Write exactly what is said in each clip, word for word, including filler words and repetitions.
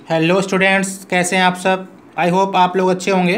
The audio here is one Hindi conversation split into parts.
हेलो स्टूडेंट्स, कैसे हैं आप सब। आई होप आप लोग अच्छे होंगे।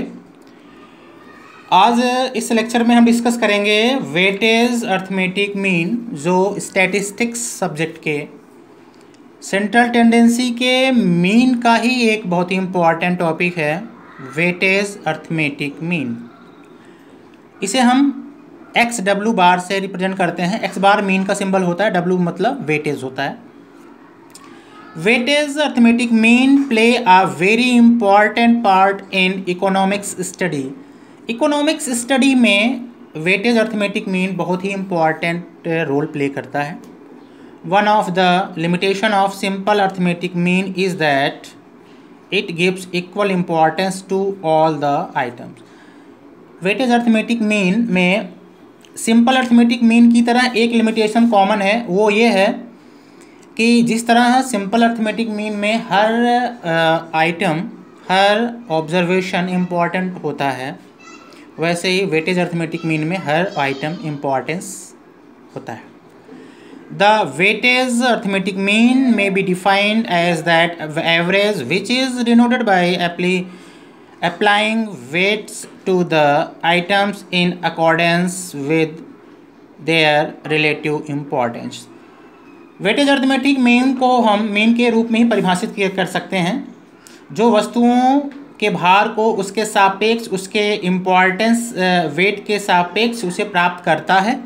आज इस लेक्चर में हम डिस्कस करेंगे वेटेज अर्थमेटिक मीन, जो स्टैटिस्टिक्स सब्जेक्ट के सेंट्रल टेंडेंसी के मीन का ही एक बहुत ही इम्पोर्टेंट टॉपिक है। वेटेज अर्थमेटिक मीन, इसे हम एक्स डब्ल्यू बार से रिप्रेजेंट करते हैं। एक्स बार मीन का सिंबल होता है, डब्ल्यू मतलब वेटेज होता है। Weighted arithmetic mean play a very important part in economics study. Economics study में weighted arithmetic mean बहुत ही important रोल प्ले करता है। One of the limitation of simple arithmetic mean is that it gives equal importance to all the items. Weighted arithmetic mean में simple arithmetic mean की तरह एक limitation common है, वो ये है कि जिस तरह सिंपल अर्थमेटिक मीन में हर आइटम हर ऑब्जर्वेशन इम्पॉर्टेंट होता है, वैसे ही वेटेज अर्थमेटिक मीन में हर आइटम इम्पॉर्टेंस होता है। The weightage arithmetic mean may be defined as that average which is denoted by applying weights to the items in accordance with their relative importance. Weightage arithmetic mean को हम मीन के रूप में ही परिभाषित किया कर सकते हैं, जो वस्तुओं के भार को उसके सापेक्ष उसके इम्पॉर्टेंस वेट के सापेक्ष उसे प्राप्त करता है।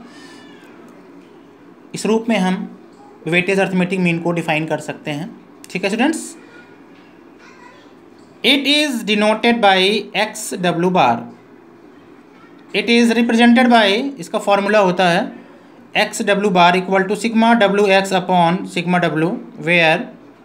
इस रूप में हम वेटेज अर्थमेटिक मीन को डिफाइन कर सकते हैं। ठीक है students, it is denoted by X W bar. It is represented by, इसका फॉर्मूला होता है X W bar equal to sigma W X upon sigma W, where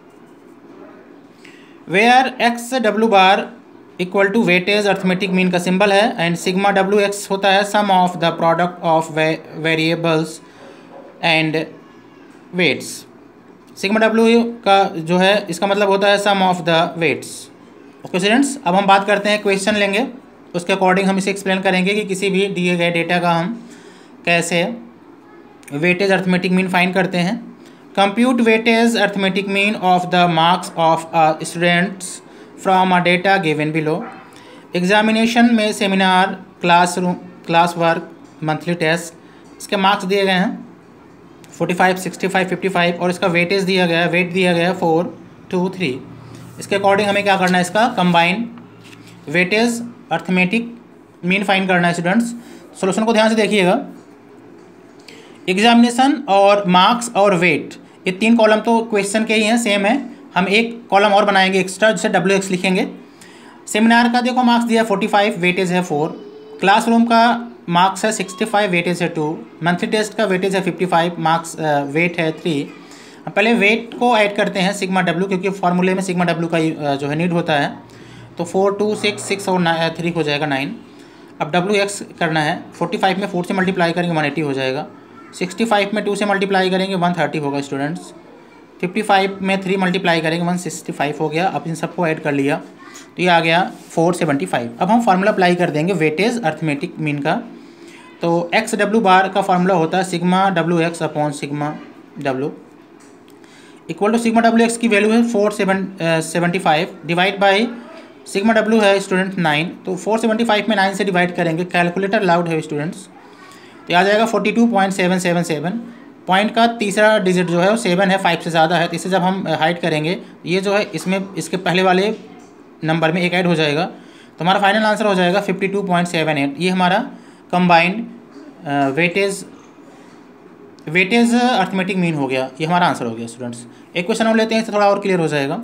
where X W bar equal to weightage arithmetic mean का सिंबल है एंड सिग्मा डब्ल्यू एक्स होता है sum of the product of variables and weights. Sigma W का जो है इसका मतलब होता है sum of the weights. Okay students, अब हम बात करते हैं, क्वेश्चन लेंगे, उसके अकॉर्डिंग हम इसे एक्सप्लेन करेंगे कि किसी भी दिए गए डेटा का हम कैसे वेटेज अर्थमेटिक मीन फाइंड करते हैं। Compute weightage arithmetic mean of the marks of students from a data given below. Examination में seminar, classroom, class work, monthly test, इसके मार्क्स दिए गए हैं forty five, sixty five, fifty five और इसका वेटेज दिया गया है, वेट दिया गया है फोर टू थ्री। इसके अकॉर्डिंग हमें क्या करना है, इसका combine weightage arithmetic mean find करना है। स्टूडेंट्स सोल्यूशन को ध्यान से देखिएगा। एग्जामिनेशन और मार्क्स और वेट, ये तीन कॉलम तो क्वेश्चन के ही हैं, सेम है। हम एक कॉलम और बनाएंगे एक्स्ट्रा, जिसे डब्ल्यू एक्स लिखेंगे। सेमिनार का देखो मार्क्स दिया है फोर्टी फाइव, वेटेज है फोर। क्लासरूम का मार्क्स है सिक्सटी फाइव, वेटेज है टू। मंथली टेस्ट का वेटेज है फिफ्टी फाइव, मार्क्स वेट है थ्री। पहले वेट को ऐड करते हैं सिग्मा डब्ल्यू, क्योंकि फार्मूले में सिग्मा डब्ल्यू का जो है नीड होता है। तो फोर टू सिक्स, सिक्स और थ्री हो जाएगा नाइन। अब डब्ल्यू एक्स करना है, फोर्टी फाइव में फोर से मल्टीप्लाई करेंगे वन एटी हो जाएगा। सिक्सटी फाइव में टू से मल्टीप्लाई करेंगे वन थर्टी होगा स्टूडेंट्स। फिफ्टी फाइव में थ्री मल्टीप्लाई करेंगे वन सिक्सटी फाइव हो गया। अब इन सबको ऐड कर लिया तो ये आ गया फोर सेवेंटी फाइव। अब हम फार्मूला अप्लाई कर देंगे वेटेज अर्थमेटिक मीन का। तो एक्स डब्ल्यू बार का फार्मूला होता है sigma W X upon sigma W equal to sigma W X की वैल्यू है four seven seventy five divide by sigma W है स्टूडेंट नाइन। तो फोर सेवेंटी फाइव में नाइन से डिवाइड करेंगे, कैलकुलेटर लाउड है स्टूडेंट्स, तो आ जाएगा forty two point seven seven seven. Point का तीसरा डिजिट जो है वो सेवन है, फाइव से ज़्यादा है, तो इसे जब हम हाइड करेंगे ये जो है इसमें इसके पहले वाले नंबर में एक ऐड हो जाएगा, तो हमारा फाइनल आंसर हो जाएगा fifty two point seven eight. ये हमारा combined weightage weightage arithmetic mean हो गया, ये हमारा आंसर हो गया स्टूडेंट्स। एक क्वेश्चन और लेते हैं, इससे थोड़ा और क्लियर हो जाएगा।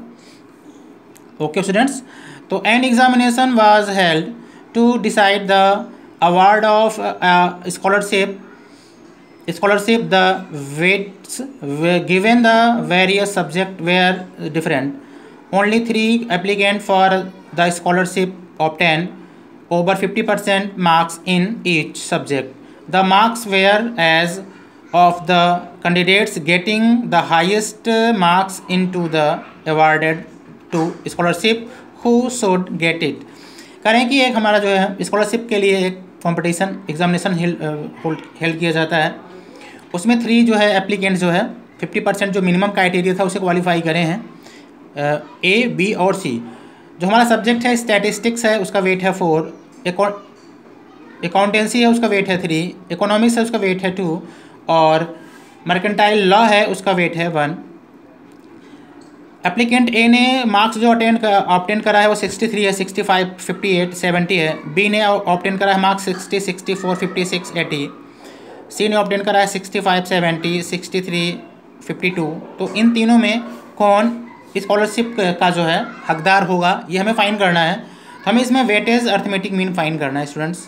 ओके स्टूडेंट्स, तो an examination was held to decide the award of uh, scholarship scholarship the weights were given the various subject were different. Only three applicants for the scholarship obtained over fifty percent marks in each subject. The marks were as of the candidates getting the highest marks into the awarded to scholarship who should get it. करें कि एक हमारा जो है स्कॉलरशिप के लिए एक कंपटीशन एग्जामिनेशन हेल्ड किया जाता है, उसमें थ्री जो है एप्लीकेंट्स जो है फिफ्टी परसेंट जो मिनिमम क्राइटेरिया था उसे क्वालिफाई करे हैं ए, बी और सी। जो हमारा सब्जेक्ट है स्टैटिस्टिक्स है, उसका वेट है फोर। अकाउंटेंसी है, उसका वेट है थ्री। इकोनॉमिक्स है, उसका वेट है टू। और मर्केंटाइल लॉ है, उसका वेट है वन। एप्लीकेंट ए ने मार्क्स जो अटेंड कर ऑब्टेन करा है वो सिक्सटी थ्री है, sixty five, fifty eight, seventy है। बी ने ऑब्टेन करा है marks sixty, sixty four, fifty six, eighty. C ने ऑब्टेन करा है sixty five, seventy, sixty three, fifty two. तो इन तीनों में कौन स्कॉलरशिप का जो है हकदार होगा, ये हमें फाइंड करना है। तो हमें इसमें वेटेज अर्थमेटिक मीन फाइंड करना है स्टूडेंट्स।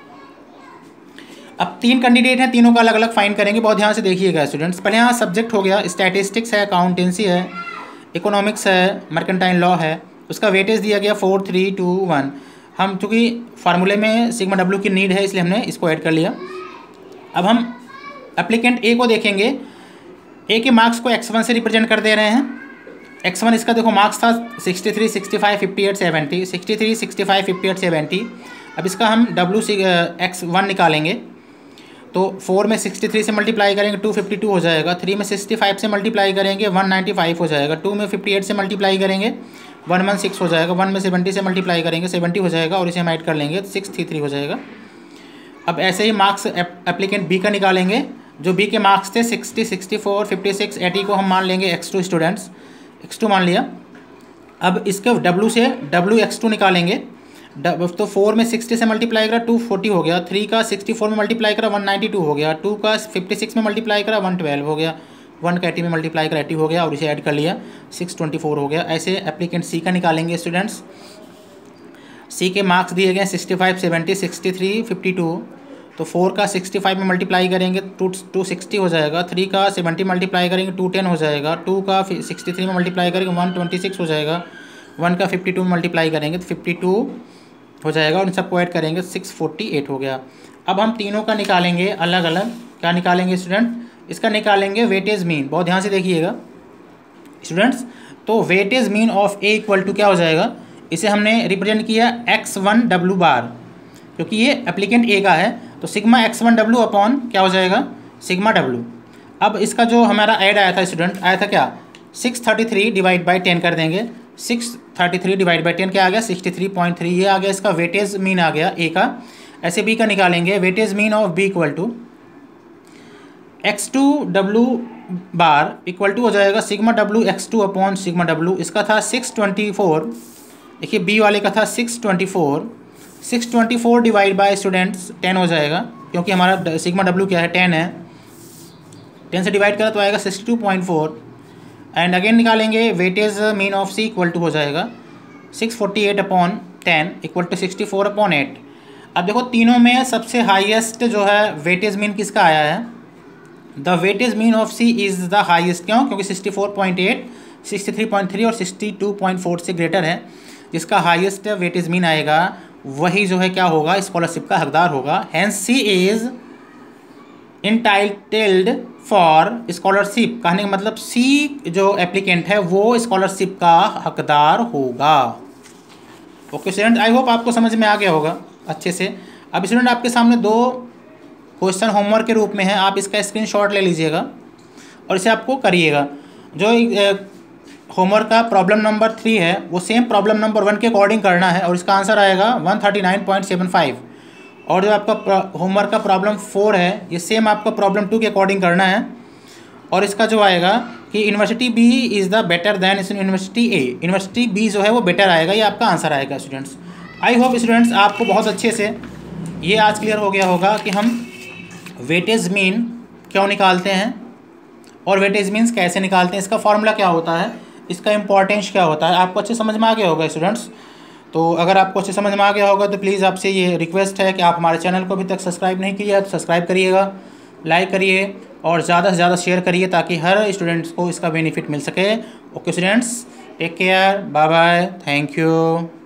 अब तीन कैंडिडेट हैं, तीनों का अलग अलग फाइंड करेंगे, बहुत ध्यान से देखिएगा स्टूडेंट्स। पहले यहाँ सब्जेक्ट हो गया, स्टैटिस्टिक्स है, अकाउंटेंसी है, इकोनॉमिक्स है, मर्केंटाइल लॉ है। उसका वेटेज दिया गया फोर, थ्री, टू, वन। हम चूँकि फार्मूले में सिग्मा डब्ल्यू की नीड है इसलिए हमने इसको ऐड कर लिया। अब हम एप्लीकेंट ए को देखेंगे। ए के मार्क्स को एक्स वन से रिप्रेजेंट कर दे रहे हैं। एक्स वन इसका देखो मार्क्स था sixty three, sixty five, fifty eight, seventy, sixty three, sixty five, fifty eight, seventy. अब इसका हम डब्ल्यू सी एक्स वन निकालेंगे तो फोर में सिक्सटी थ्री से मल्टीप्लाई करेंगे टू फिफ्टी टू हो जाएगा। थ्री में सिक्सटी फाइव से मल्टीप्लाई करेंगे वन नाइन्टी फाइव हो जाएगा। टू में फिफ्टी एट से मल्टीप्लाई करेंगे वन वन सिक्स हो जाएगा। वन में सेवेंटी से मल्टीप्लाई करेंगे सेवेंटी हो जाएगा और इसे हम ऐड कर लेंगे सिक्स थ्री थ्री हो जाएगा। अब ऐसे ही मार्क्स एप्लीकेंट बी का निकालेंगे। जो बी के मार्क्स थे sixty, sixty four, fifty six, eighty को हम मान लेंगे x two students, x two मान लिया। अब इसके डब्ल्यू से डब्ल्यू एक्स टू निकालेंगे। तो फोर में सिक्सटी से मल्टीप्लाई करा टू फोर्टी हो गया। थ्री का सिक्सटी फोर में मल्टीप्लाई करा वन नाइन्टी टू हो गया। टू का फिफ्टी सिक्स में मल्टीप्लाई करा वन ट्वेल्व हो गया। वन का एटी में मल्टीप्लाई करा एटी हो गया और इसे ऐड कर लिया सिक्स ट्वेंटी फोर हो गया। ऐसे एप्लीकेंट सी का निकालेंगे स्टूडेंट्स। सी के मार्क्स दिए गए sixty five, seventy, sixty three, fifty two. तो फोर का सिक्सटी फाइव में मल्टीप्लाई करेंगे टू टू सिक्सटी हो जाएगा। थ्री का सेवेंटी मल्टीप्लाई करेंगे टू टेन हो जाएगा। टू का सिक्सटी थ्री में मल्टीप्लाई करेंगे वन ट्वेंटी सिक्स हो जाएगा। वन का फिफ्टी टू में मल्टीप्लाई करेंगे तो फिफ्टी टू हो जाएगा और इन सबको ऐड करेंगे सिक्स फोर्टी एट हो गया। अब हम तीनों का निकालेंगे अलग अलग। क्या निकालेंगे स्टूडेंट? इसका निकालेंगे वेटेज मीन। बहुत ध्यान से देखिएगा स्टूडेंट्स। तो weightage mean of A equal to क्या हो जाएगा? इसे हमने रिप्रेजेंट किया एक्स वन डब्ल्यू बार, क्योंकि ये एप्लीकेंट ए का है। तो सिग्मा एक्स वन डब्ल्यू अपॉन क्या हो जाएगा? सिग्मा डब्ल्यू। अब इसका जो हमारा ऐड आया था स्टूडेंट, आया था क्या? Six thirty three divide by ten कर देंगे। Six thirty three divide by ten क्या आ गया? Sixty three point three. ये आ गया इसका वेटेज मीन आ गया ए का। ऐसे बी का निकालेंगे। Weightage mean of B equal to X two W bar equal to हो जाएगा sigma W X two upon sigma W. इसका था सिक्स ट्वेंटी फोर। देखिए बी वाले का था six twenty four. Six twenty four divide by students ten हो जाएगा, क्योंकि हमारा सिग्मा डब्ल्यू क्या है? टेन है। टेन से डिवाइड करा तो आएगा sixty two point four. And again निकालेंगे weightage mean of C equal to हो जाएगा six forty eight upon ten equal to sixty four upon eight. अब देखो तीनों में सबसे हाईएस्ट जो है वेटेज मीन किसका आया है? The weightage mean of C is the highest. क्यों? क्योंकि sixty four point eight, sixty three point three और सिक्सटी टू पॉइंट फोर से ग्रेटर है। जिसका हाईएस्ट वेटेज मीन आएगा वही जो है क्या होगा? स्कॉलरशिप का हकदार होगा। Hence C is entitled for scholarship. कहने का मतलब सी जो एप्लीकेंट है वो स्कॉलरशिप का हकदार होगा। ओके स्टूडेंट, आई होप आपको समझ में आ गया होगा अच्छे से। अब स्टूडेंट आपके सामने दो क्वेश्चन होमवर्क के रूप में है, आप इसका स्क्रीनशॉट ले लीजिएगा और इसे आपको करिएगा। जो होमवर्क का प्रॉब्लम नंबर थ्री है वो सेम प्रॉब्लम नंबर वन के अकॉर्डिंग करना है और इसका आंसर आएगा one thirty nine point seven five. और जो आपका होमवर्क का प्रॉब्लम फोर है ये सेम आपका प्रॉब्लम टू के अकॉर्डिंग करना है। और इसका जो आएगा कि university B is the better than university A. University B जो है वो बेटर आएगा, ये आपका आंसर आएगा स्टूडेंट्स। आई होप स्टूडेंट्स आपको बहुत अच्छे से ये आज क्लियर हो गया होगा कि हम वेटेज मीन क्यों निकालते हैं और वेटेज मीन्स कैसे निकालते हैं, इसका फॉर्मूला क्या होता है, इसका इंपॉर्टेंस क्या होता है। आपको अच्छे समझ में आ गया होगा स्टूडेंट्स। तो अगर आपको अच्छे समझ में आ गया होगा तो प्लीज़ आपसे ये रिक्वेस्ट है कि आप हमारे चैनल को अभी तक सब्सक्राइब नहीं किया है तो सब्सक्राइब करिएगा, लाइक करिए और ज़्यादा से ज़्यादा शेयर करिए ताकि हर स्टूडेंट्स को इसका बेनिफिट मिल सके। Okay students, take care, bye bye, thank you.